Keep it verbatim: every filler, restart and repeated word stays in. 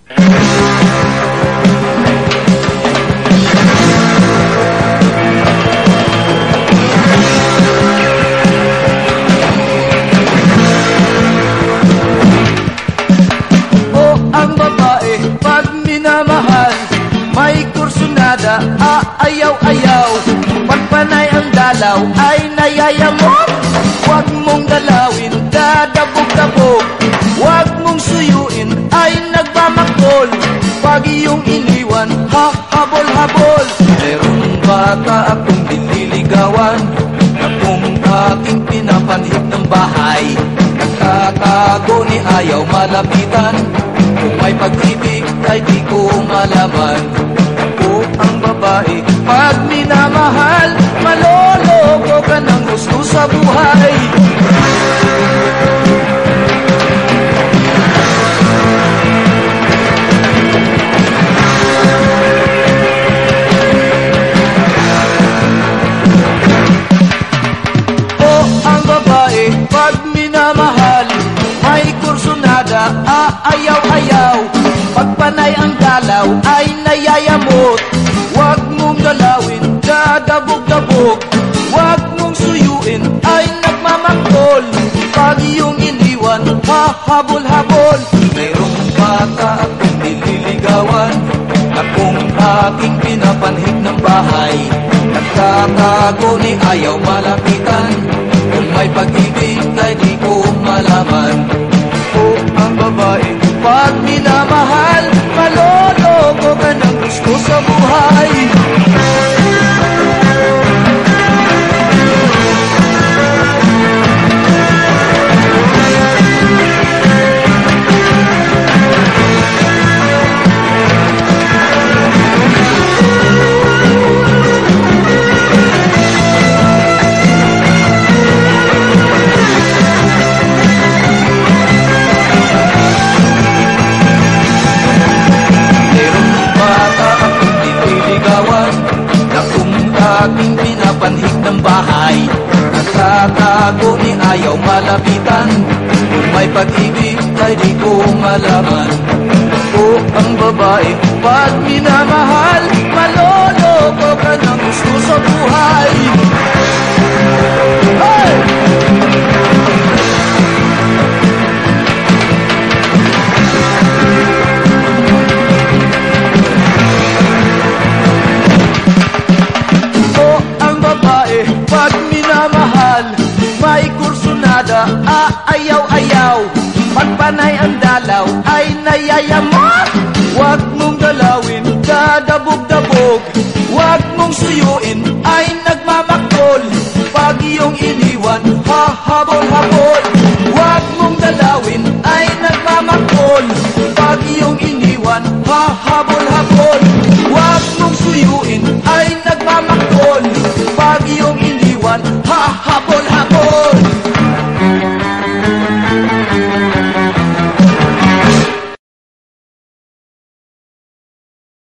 May kursunada, aayaw-ayaw. Pagpanay ang dalaw ay nayayamot. Huwag mong dalawin, dadabog-dabog. Huwag mong suyuin, ay nagmamakol. Pag iyong iniwan, hahabol-habol. Merong bata akong nililigawan, na kung aking pinapanhid ng bahay, nagtatago ni ayaw malapitan. Kung may pag-ibig ay di ko malaman. Ako ang babae, pag minamahal, maloloko ka ng gusto sa buhay. O ang babae, pag minamahal, may kursunada, aayaw-ayaw. Pagpanay ang dalaw ay nayayamot. Huwag mong galawin, dadabog-dabog. Huwag mong suyuin, ay nagmamakol. Pag iyong iniwan, hahabol-habol. Mayroong bata akong nililigawan, na kung aking pinapanhid ng bahay, nagtatago ni ayaw malapitan. Kung may pag-ibig ay di ko malaman. O ang babae, pag minamahal, maloloko ka ng gusto sa buhay. Aking pinapanhid ng bahay, nagtatago ni ayaw malapitan. Kung may pag-ibig ay di ko malaman. O ang babae, pag minamahal, maloloko ka ng gusto sa buhay. Hey! Pag minamahal, may kursunada, aayaw-ayaw. Pagpanay ang dalaw ay nayayamot. Huwag mong galawin, dadabog-dabog. Huwag mong suyuin, ay nagmamakol. Pag iyong iniwan, hahabol-habol. Huwag mong galawin, ay nagmamakol. Pag iyong iniwan, hahabol-habol.